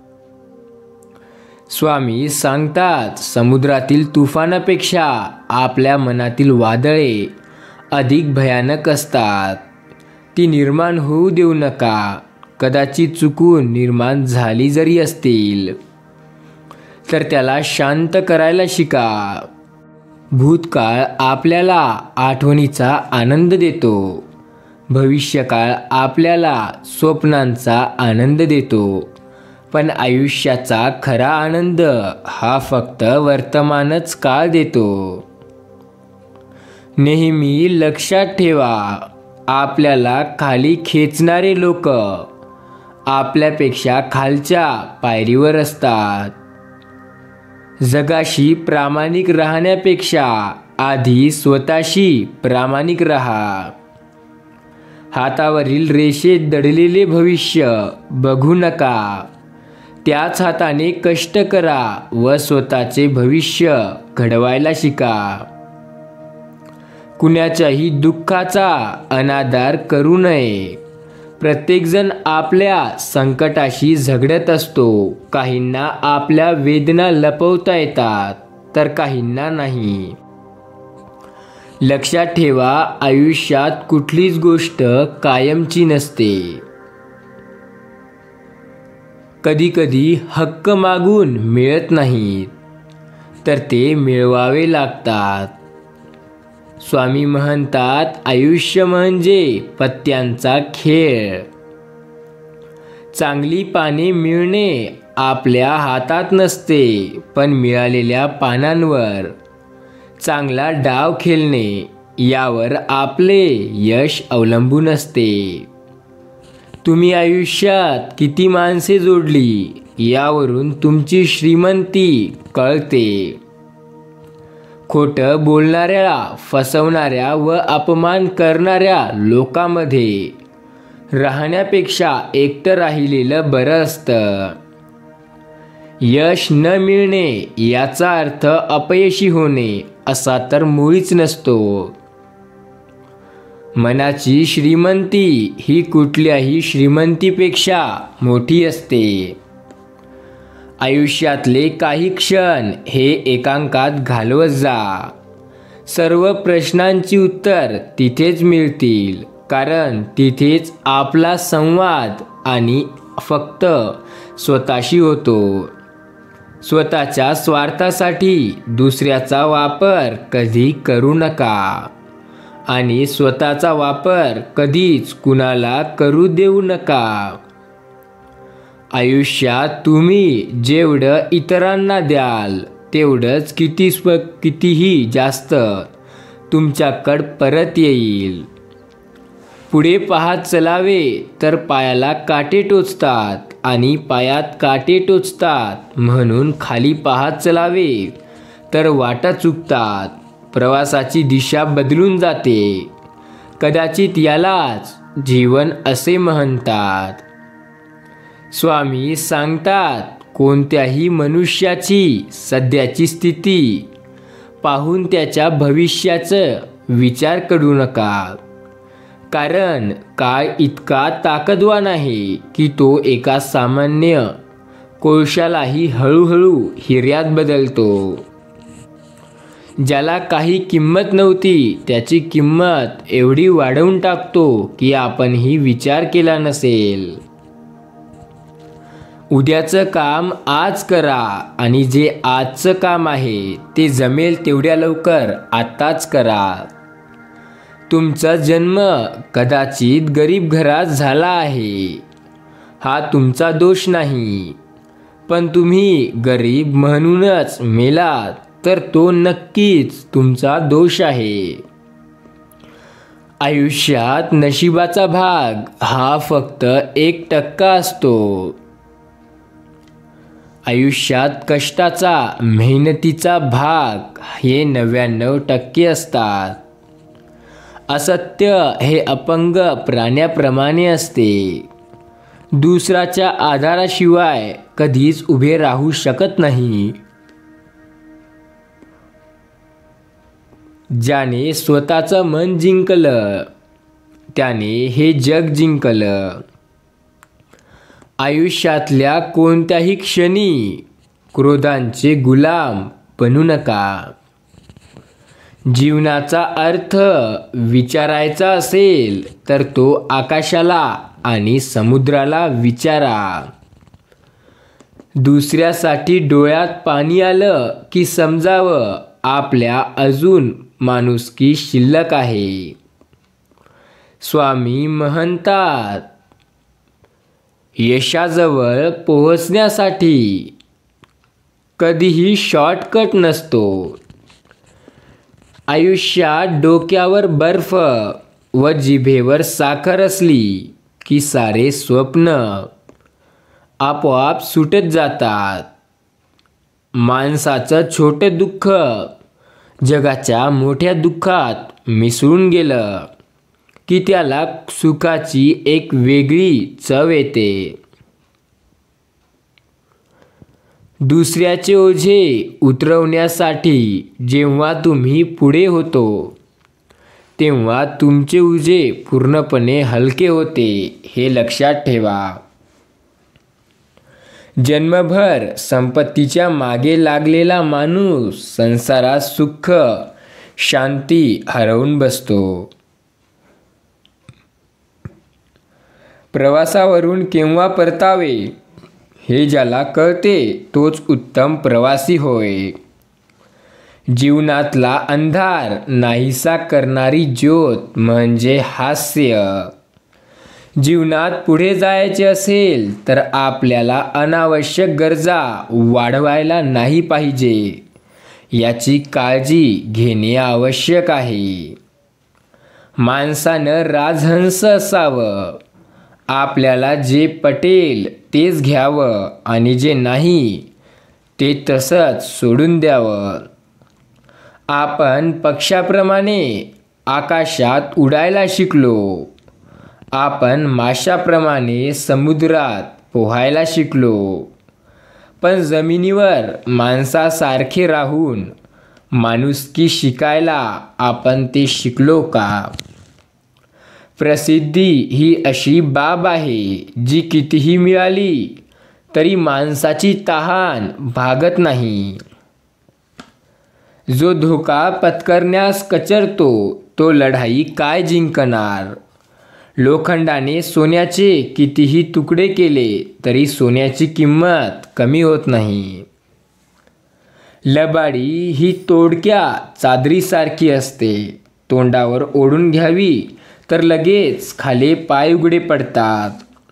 [SPEAKER 1] स्वामी सांगतात, समुद्रातील तुफानापेक्षा आपल्या मनातील वादळे अधिक भयानक असतात. ती निर्माण होऊ देऊ नका. कदाचित चुकून निर्माण झाली जरी असतील तर त्याला शांत करायला शिका. भूतकाळ आपल्याला आठवणीचा आनंद देतो, भविष्यकाळ आपल्याला स्वप्नांचा आनंद देतो, पण आयुष्याचा खरा आनंद हा फक्त वर्तमानच काळ देतो. नेहमी लक्षात ठेवा, आपल्याला खाली खेचणारे लोक आपल्यापेक्षा खालच्या पायरीवर असतात. जगाशी प्रामाणिक राहण्यापेक्षा आधी स्वतःशी प्रामाणिक राहा. हातावरील रेषेत दडलेले भविष्य बघू नका, त्याच हाताने कष्ट करा व स्वतःचे भविष्य घडवायला शिका. कुणाच्याही दुःखाचा अनादर करू नये. प्रत्येकजण आपल्या संकटाशी झगडत असतो. काहींना आपल्या वेदना लपवता येतात तर काहींना नाही. लक्षात ठेवा, आयुष्यात कुठलीच गोष्ट कायमची नसते. कधीकधी हक्क मागून मिळत नाहीत, तर ते मिळवावे लागतात. स्वामी म्हणतात, आयुष्य म्हणजे पत्त्यांचा खेळ. चांगली पाने मिळणे आपल्या हातात नसते, पण मिळालेल्या पानांवर चांगला डाव खेळणे यावर आपले यश अवलंबून असते. तुम्ही आयुष्यात किती माणसे जोडली यावरून तुमची श्रीमंती कळते. खोटं बोलणाऱ्या, फसवणाऱ्या व अपमान करणाऱ्या लोकांमध्ये राहण्यापेक्षा एकटं राहिलेलं बरं असतं. यश न मिळणे याचा अर्थ अपयशी होणे असा तर मुळीच नसतो. मनाची श्रीमंती ही कुठल्याही श्रीमंतीपेक्षा मोठी असते. आयुष्यातले काही क्षण हे एकांतात घालवत जा. सर्व प्रश्नांची उत्तर तिथेच मिळतील, कारण तिथेच आपला संवाद आणि फक्त स्वतःशी होतो. स्वतःच्या स्वार्थासाठी दुसऱ्याचा वापर कधी करू नका आणि स्वतःचा वापर कधीच कुणाला करू देऊ नका. आयुष्यात तुम्ही जेवढं इतरांना द्याल तेवढंच किती स्व कितीही जास्त तुमच्याकडं परत येईल. पुढे पाहत चलावे तर पायाला काटे टोचतात आणि पायात काटे टोचतात म्हणून खाली पाहत चलावे तर वाटा चुकतात. प्रवासाची दिशा बदलून जाते. कदाचित यालाच जीवन असे म्हणतात. स्वामी सांगतात, कोणत्याही मनुष्याची सध्याची स्थिती पाहून त्याच्या भविष्याचा विचार करू नका, कारण काळ इतका ताकदवान आहे की तो एका सामान्य कोळशालाही हळूहळू हिऱ्यात बदलतो. ज्याला काही किंमत नव्हती त्याची किंमत एवढी वाढवून टाकतो की आपणही विचार केला नसेल. उद्याचं काम आज करा आणि जे आजचं काम आहे ते जमेल तेवढ्या लवकर आत्ताच करा. तुमचा जन्म कदाचित गरीब घरात झाला आहे, हा तुमचा दोष नाही, पण तुम्ही गरीब म्हणूनच मेलात तर तो नक्कीच तुमचा दोष आहे. आयुष्यात नशिबाचा भाग हा फक्त एक टक्का असतो. आयुष्यात कष्टाचा, मेहनतीचा भाग हे नव्याण्णव टक्के असतात. असत्य हे अपंग प्राण्याप्रमाणे असते. दुसऱ्याच्या आधाराशिवाय कधीच उभे राहू शकत नाही. ज्याने स्वतःचं मन जिंकलं त्याने हे जग जिंकलं. आयुष्यातल्या कोणत्याही क्षणी क्रोधांचे गुलाम बनू नका. जीवनाचा अर्थ विचारायचा असेल तर तो आकाशाला आणि समुद्राला विचारा. दुसऱ्यासाठी डोळ्यात पाणी आलं की समजावं आपल्या अजून माणुसकी शिल्लक आहे. स्वामी म्हणतात, यशाजवळ पोहोचण्यासाठी कधीही शॉर्टकट नसतो. आयुष्यात डोक्यावर बर्फ व जिभेवर साखर असली की सारे स्वप्न आपोआप सुटत जातात. माणसाचं छोटं दुःख जगाच्या मोठ्या दुःखात मिसळून गेलं की त्याला सुखाची एक वेगळी चव येते. दुसऱ्याचे ओझे उतरवण्यासाठी जेव्हा तुम्ही पुढे होतो तेव्हा तुमचे ओझे पूर्णपणे हलके होते, हे लक्षात ठेवा. जन्मभर संपत्तीच्या मागे लागलेला माणूस संसारात सुख शांती हरवून बसतो. प्रवासावरून केव्हा परतावे हे ज्याला कळते तोच उत्तम प्रवासी होय. जीवनातला अंधार नाहीसा करणारी ज्योत म्हणजे हास्य. जीवनात पुढे जायचे असेल तर आपल्याला अनावश्यक गरजा वाढवायला नाही पाहिजे, याची काळजी घेणे आवश्यक आहे. माणसानं राजहंस असावं आपल्याला जे पटेल तेच घ्यावं आणि जे नाही ते तसंच सोडून द्यावं. आपण पक्ष्याप्रमाणे आकाशात उडायला शिकलो. आपण माशाप्रमाणे समुद्रात पोहायला शिकलो. पण जमिनीवर माणसासारखे राहून माणुसकी शिकायला आपण ते शिकलो का? प्रसिद्धी ही अशी बाब आहे जी कितीही मिळाली तरी माणसाची तहान भागत नाही. जो धोका पत्करण्यास कचरतो तो लढाई काय जिंकणार? लोखंडाने सोन्याचे कितीही तुकडे केले तरी सोन्याची किंमत कमी होत नाही. लबाडी ही तोडक्या चादरीसारखी असते. तोंडावर ओढून घ्यावी तर लगेच खाली पाय उघडे पडतात.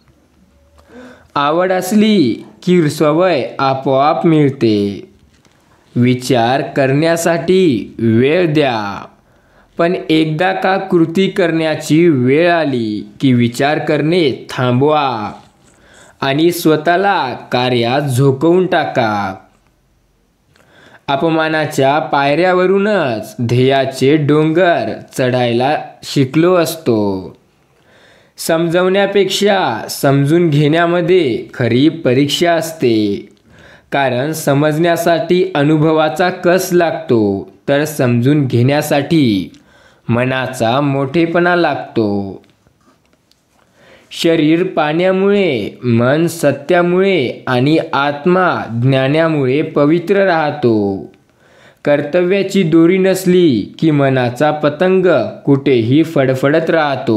[SPEAKER 1] आवड असली की सवय आपोआप मिळते. विचार करण्यासाठी वेळ द्या, पण एकदा का कृती करण्याची वेळ आली की विचार करणे थांबवा आणि स्वतःला कार्यात झोकवून टाका. अपमानाच्या पायऱ्यावरूनच ध्येयाचे डोंगर चढायला शिकलो असतो. समजवण्यापेक्षा समजून घेण्यामध्ये खरी परीक्षा असते. कारण समजण्यासाठी अनुभवाचा कस लागतो तर समजून घेण्यासाठी मनाचा मोठेपणा लागतो. शरीर पाण्यामुळे, मन सत्यामुळे आणि आत्मा ज्ञानामुळे पवित्र राहतो. कर्तव्याची दोरी नसली की मनाचा पतंग कुठेही फडफडत राहतो.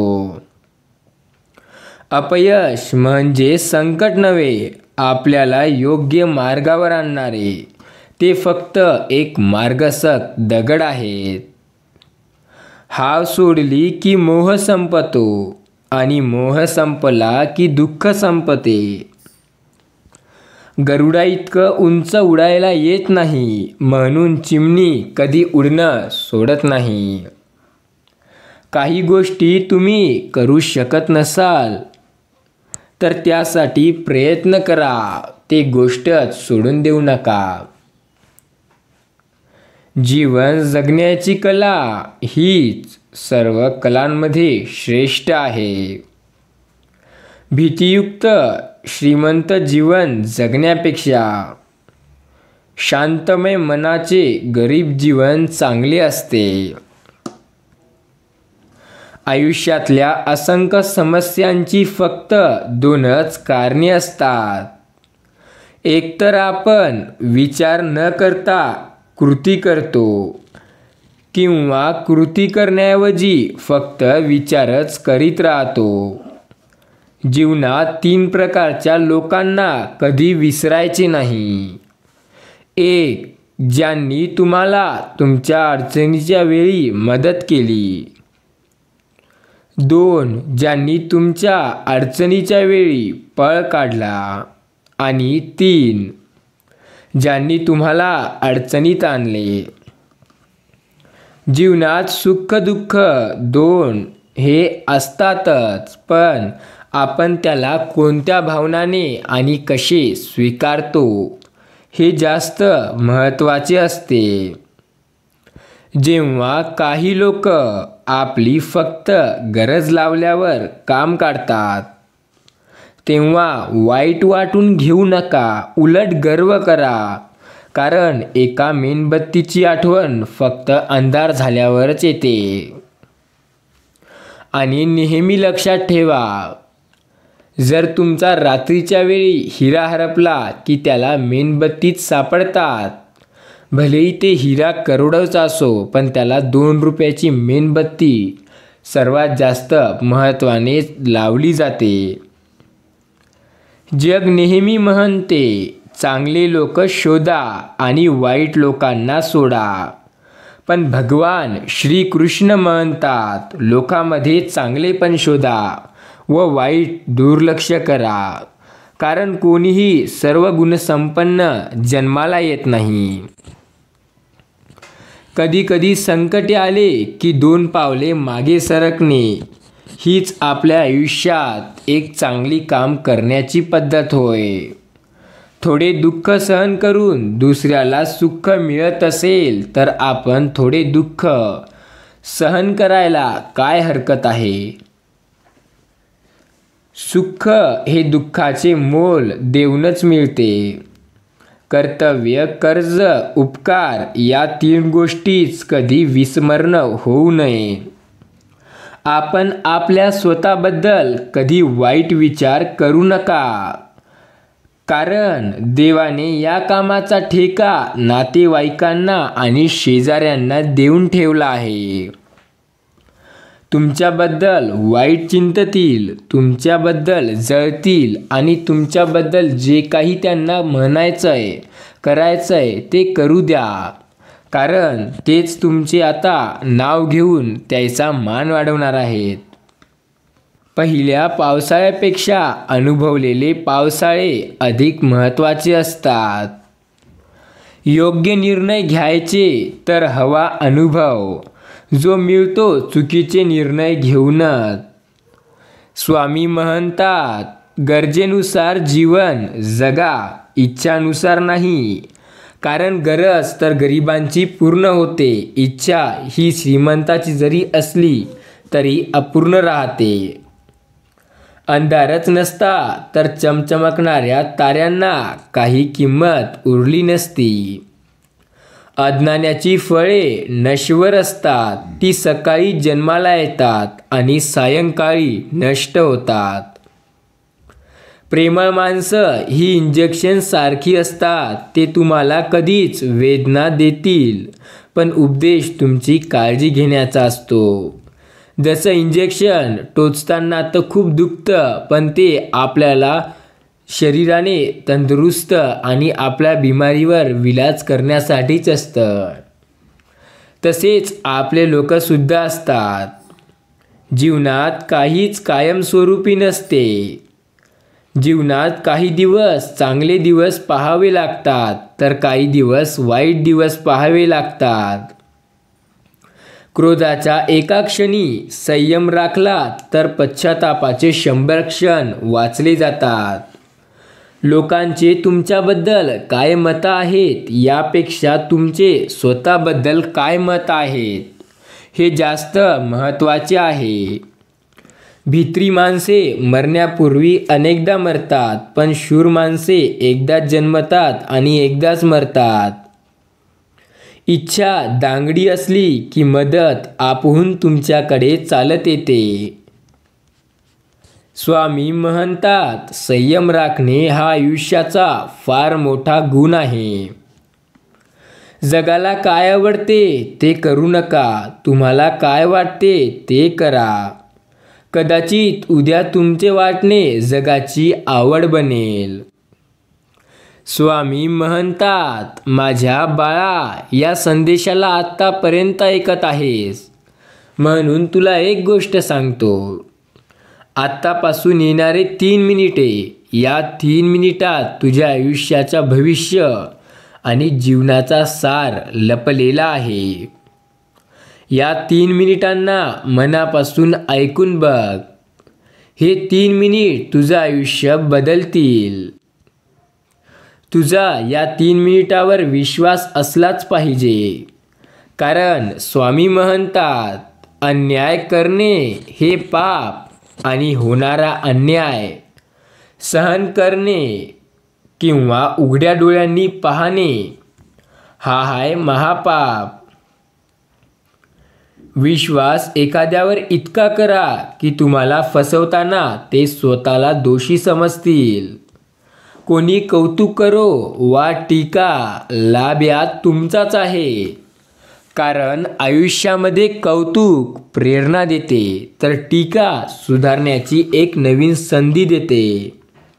[SPEAKER 1] अपयश म्हणजे संकट नव्हे, आपल्याला योग्य मार्गावर आणणारे. ते फक्त एक मार्गसक दगड आहेत. हाव सोडली की मोह संपतो आणि मोह संपला की दुःख संपते. गरुडा इतकं उंच उडायला येत नाही म्हणून चिमणी कधी उडणं सोडत नाही. काही गोष्टी तुम्ही करू शकत नसाल तर त्यासाठी प्रयत्न करा. ते गोष्टच सोडून देऊ नका. जीवन जगण्याची कला हीच सर्व कलांमध्ये श्रेष्ठ आहे. भीतियुक्त श्रीमंत जीवन जगण्यापेक्षा शांतमय मनाचे गरीब जीवन चांगले असते. आयुष्यातल्या असंख्य समस्यांची फक्त दोनच कारणे असतात. एकतर आपण विचार न करता कृती करतो किंवा कृती करण्याऐवजी फक्त विचारच करीत राहतो. जीवनात तीन प्रकारच्या लोकांना कधी विसरायचे नाही. एक, ज्यांनी तुम्हाला तुमच्या अडचणीच्या वेळी मदत केली. दोन, ज्यांनी तुमच्या अडचणीच्या वेळी पळ काढला. आणि तीन, ज्यांनी तुम्हाला अडचणीत आणले. जीवनात सुख दुःख दोन हे असतातच, पण आपण त्याला कोणत्या भावनाने आणि कसे स्वीकारतो हे जास्त महत्त्वाचे असते. जेव्हा काही लोक आपली फक्त गरज लावल्यावर काम काढतात तेव्हा वाईट वाटून घेऊ नका, उलट गर्व करा. कारण एका मेणबत्तीची आठवण फक्त अंधार झाल्यावरच येते. आणि नेहमी लक्षात ठेवा, जर तुमचा रात्रीच्या वेळी हिरा हरपला की त्याला मेणबत्तीत सापडतात. भलेही ते हिरा करोडोचा असो, पण त्याला दोन रुपयाची मेणबत्ती सर्वात जास्त महत्त्वाने लावली जाते. जग नेहमी म्हणते, चांगले लोक शोधा आणि वाईट लोकांना सोडा. पण भगवान श्रीकृष्ण म्हणतात, लोकांमध्ये चांगलेपण शोधा व वाईट दुर्लक्ष करा. कारण कोणीही सर्व गुणसंपन्न जन्माला येत नाही. कधी कधी संकटे आले की दोन पावले मागे सरकणे हीच आपल्या आयुष्यात एक चांगली काम करण्याची पद्धत होय. थोडे दुःख सहन करून दुसऱ्याला सुख मिळत असेल तर आपण थोडे दुःख सहन करायला काय हरकत आहे. सुख हे दुःखाचे मोल देऊनच मिळते. कर्तव्य, कर्ज, उपकार या तीन गोष्टीच कधी विस्मरण होऊ नये. आपण आपल्या स्वतःबद्दल कधी वाईट विचार करू नका, कारण देवाने या कामाचा ठेका नातेवाईकांना आणि शेजाऱ्यांना देऊन ठेवला आहे. तुमच्याबद्दल वाईट चिंततील, तुमच्याबद्दल जळतील आणि तुमच्याबद्दल जे काही त्यांना म्हणायचंय, करायचंय ते करू द्या, कारण तेच तुमचे आता नाव घेऊन त्याचा मान वाढवणार आहेत. पहिल्या पावसाळ्यापेक्षा अनुभवलेले पावसाळे अधिक महत्त्वाचे असतात. योग्य निर्णय घ्यायचे तर हवा अनुभव, जो मिळतो चुकीचे निर्णय घेऊनच. स्वामी म्हणतात, गरजेनुसार जीवन जगा, इच्छानुसार नाही. कारण गरज तर गरिबांची पूर्ण होते, इच्छा ही श्रीमंताची जरी असली तरी अपूर्ण राहते. अंधारच नसता तर चमचमकणाऱ्या ताऱ्यांना काही किंमत उरली नसती. अज्ञानाची फळे नश्वर असतात, ती सकाळी जन्माला येतात आणि सायंकाळी नष्ट होतात. प्रेमळ माणसं ही इंजेक्शन सारखी असतात, ते तुम्हाला कधीच वेदना देतील, पण उपदेश तुमची काळजी घेण्याचा असतो. जसं इंजेक्शन टोचताना तर खूप दुखतं, पण ते आपल्याला शरीराने तंदुरुस्त आणि आपल्या बिमारीवर विलाज करण्यासाठीच असतं. तसेच आपले लोकसुद्धा असतात. जीवनात काहीच कायमस्वरूपी नसते. जीवनात काही दिवस चांगले दिवस पाहावे लागतात, तर काही दिवस वाईट दिवस पाहावे लागतात. क्रोधाच्या एका क्षणी संयम राखला तर पश्चातापाचे शंभर क्षण वाचले जातात. लोकांचे तुमच्याबद्दल काय मत आहेत यापेक्षा तुमचे स्वतःबद्दल काय मत आहेत हे जास्त महत्त्वाचे आहे. भित्री माणसे मरण्यापूर्वी अनेकदा मरतात, पण शूर माणसे एकदाच जन्मतात आणि एकदाच मरतात. इच्छा दांगडी असली की मदत आपोहून तुमच्याकडे चालत येते. स्वामी म्हणतात, संयम राखणे हा आयुष्याचा फार मोठा गुण आहे. जगाला काय आवडते ते करू नका, तुम्हाला काय वाटते ते करा. कदाचित उद्या तुमचे वाटणे जगाची आवड बनेल. स्वामी म्हणतात, माझ्या बाळा, या संदेशाला आत्तापर्यंत ऐकत आहेस म्हणून तुला एक गोष्ट सांगतो. आत्तापासून येणारे तीन मिनिटे, या तीन मिनिटात तुझ्या आयुष्याचा भविष्य आणि जीवनाचा सार लपलेला आहे. या तीन मिनिटांना मनापासून ऐकून बघ. हे तीन मिनिट तुझं आयुष्य बदलतील. तुझा या तीन मिनिटावर विश्वास असलाच पाहिजे, कारण स्वामी म्हणतात, अन्याय करणे हे पाप आणि होणारा अन्याय सहन करणे किंवा उघड्या डोळ्यांनी पाहणे हा आहे महापाप. विश्वास एखाद्यावर इतका करा की तुम्हाला फसवताना ते स्वतःला दोषी समजतील. कोणी कौतुक करो वा टीका, लाभ यात तुमचाच आहे. कारण आयुष्यामध्ये कौतुक प्रेरणा देते, तर टीका सुधारण्याची एक नवीन संधी देते.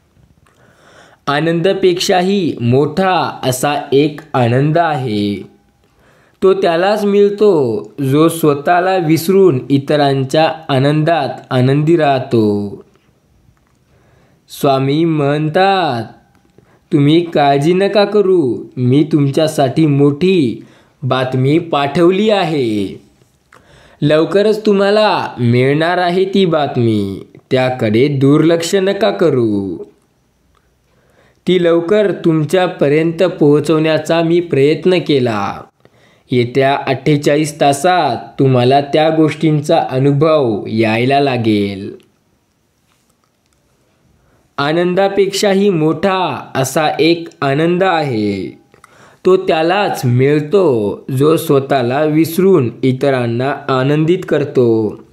[SPEAKER 1] आनंदापेक्षाही मोठा असा एक आनंद आहे. तो त्यालाच मिळतो जो स्वतःला विसरून इतरांच्या आनंदात आनंदी राहतो. स्वामी म्हणतात, तुम्ही काळजी नका करू, मी तुमच्यासाठी मोठी बातमी पाठवली आहे. लवकरच तुम्हाला मिळणार आहे ती बातमी. त्याकडे दुर्लक्ष नका करू. ती लवकर तुमच्यापर्यंत पोहोचवण्याचा मी प्रयत्न केला. येत्या अठ्ठेचाळीस तासात तुम्हाला त्या गोष्टींचा अनुभव यायला लागेल. आनंदापेक्षाही मोठा असा एक आनंद आहे. तो त्यालाच मिळतो जो स्वतःला विसरून इतरांना आनंदित करतो.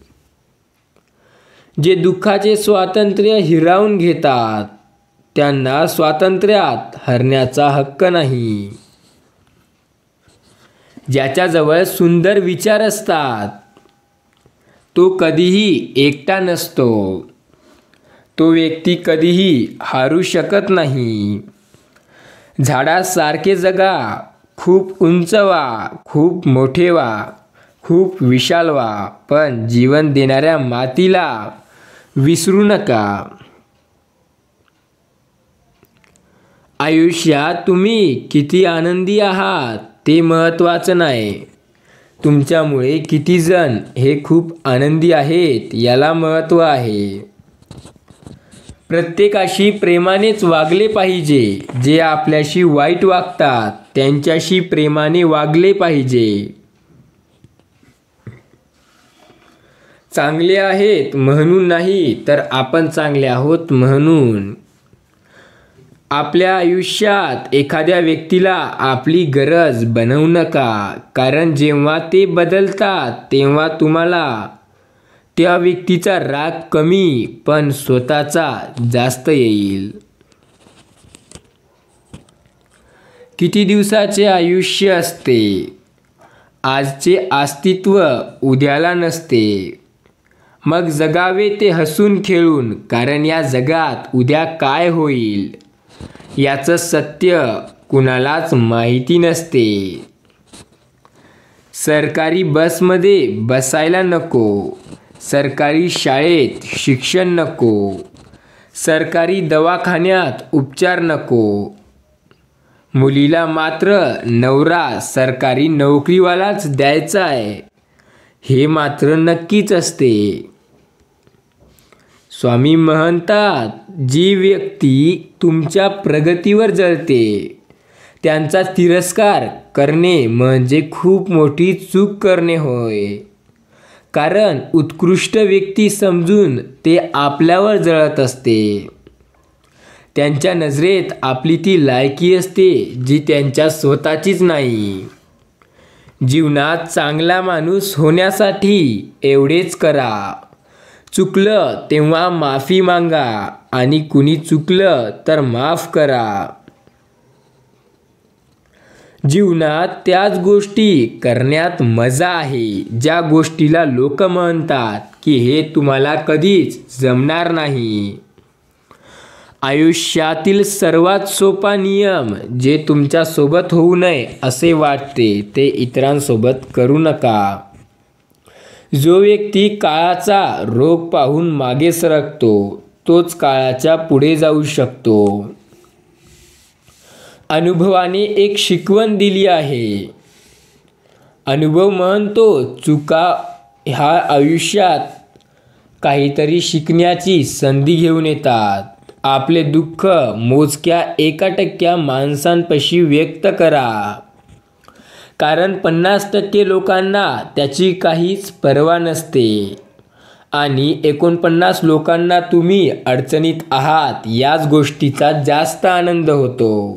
[SPEAKER 1] जे दुःखाचे स्वातंत्र्य हिरावून घेतात त्यांना स्वातंत्र्यात हरण्याचा हक्क नाही. ज्याच्याजवळ सुंदर विचार असतात तो कधीही एकटा नसतो. तो व्यक्ती कधीही हारू शकत नाही. झाडासारखे जगा, खूप उंच व्हा, खूप मोठे व्हा, खूप विशाल व्हा, पण जीवन देणाऱ्या मातीला विसरू नका. आयुष्यात तुम्ही किती आनंदी आहात ते महत्त्वाचं नाही. तुमच्यामुळे किती जण हे खूप आनंदी आहेत याला महत्त्व आहे. प्रत्येकाशी प्रेमानेच वागले पाहिजे. जे आपल्याशी वाईट वागतात त्यांच्याशी प्रेमाने वागले पाहिजे. चांगले आहेत म्हणून नाही तर आपण चांगले आहोत म्हणून. आपल्या आयुष्यात एखाद्या व्यक्तीला आपली गरज बनवू नका, कारण जेव्हा ते बदलतात तेव्हा तुम्हाला त्या व्यक्तीचा राग कमी पण स्वतःचा जास्त येईल. किती दिवसाचे आयुष्य असते. आजचे अस्तित्व उद्याला नसते. मग जगावे ते हसून खेळून, कारण या जगात उद्या काय होईल याचं सत्य कुणालाच माहिती नसते. सरकारी बसमध्ये बसायला नको. सरकारी शाळेत शिक्षण नको. सरकारी दवाखान्यात उपचार नको. मुलीला मात्र नवरा सरकारी नोकरीवालाच द्यायचा आहे हे मात्र नक्कीच असते. स्वामी म्हणतात, जी व्यक्ती तुमच्या प्रगतीवर जळते त्यांचा तिरस्कार करणे म्हणजे खूप मोठी चूक करणे होय. कारण उत्कृष्ट व्यक्ती समजून ते आपल्यावर जळत असते. त्यांच्या नजरेत आपली ती लायकी असते जी त्यांच्या स्वतःचीच नाही. जीवनात चांगला माणूस होण्यासाठी एवढेच करा. चुकलं तेव्हा माफी मागा आणि कुणी चुकलं तर माफ करा. जीवनात त्याच गोष्टी करण्यात मजा आहे ज्या गोष्टीला लोक म्हणतात की हे तुम्हाला कधीच जमणार नाही. आयुष्यातील सर्वात सोपा नियम जे तुमच्यासोबत होऊ नये असे वाटते ते इतरांसोबत करू नका. जो व्यक्ती काळाचा रोग पाहून मागे सरकतो तोच काळाच्या पुढे जाऊ शकतो. अनुभवाने एक शिकवण दिली आहे. अनुभव म्हणतो चुका ह्या आयुष्यात काहीतरी शिकण्याची संधी घेऊन येतात. आपले दुःख मोजक्या एका टक्क्या माणसांपाशी व्यक्त करा, कारण पन्नास टक्के लोकांना त्याची काहीच पर्वा नसते आणि एकोणपन्नास लोकांना तुम्ही अडचणीत आहात याच गोष्टीचा जास्त आनंद होतो.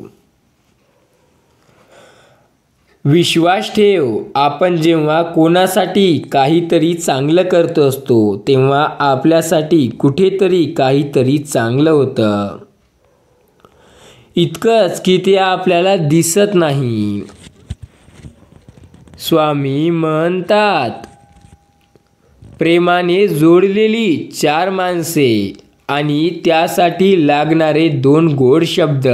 [SPEAKER 1] विश्वास ठेव, आपण जेव्हा कोणासाठी काहीतरी चांगलं करत असतो तेव्हा आपल्यासाठी कुठेतरी काहीतरी चांगलं होतं. इतकंच की ते आपल्याला दिसत नाही. स्वामी म्हणतात, प्रेमाने जोडलेली चार माणसे आणि त्यासाठी लागणारे दोन गोड शब्द.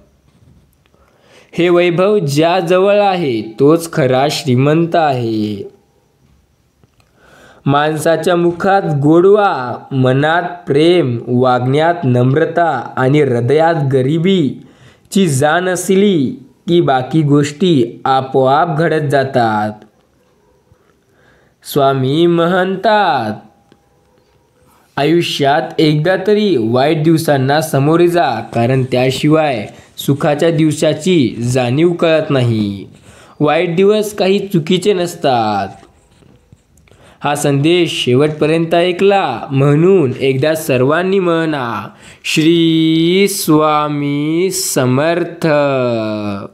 [SPEAKER 1] हे वैभव ज्या जवळ आहे तोच खरा श्रीमंत आहे. माणसाच्या मुखात गोडवा, मनात प्रेम, वागण्यात नम्रता आणि हृदयात गरिबीची जाण असली की बाकी गोष्टी आपोआप घडत जातात. स्वामी म्हणतात, आयुष्यात एकदा तरी वाईट दिवसांना सामोरे जा, कारण त्याशिवाय सुखाच्या दिवसाची जाणीव कळत नाही. वाईट दिवस काही चुकीचे नसतात. हा संदेश शेवटपर्यंत ऐकला म्हणून एकदा सर्वांनी म्हणा, श्री स्वामी समर्थ.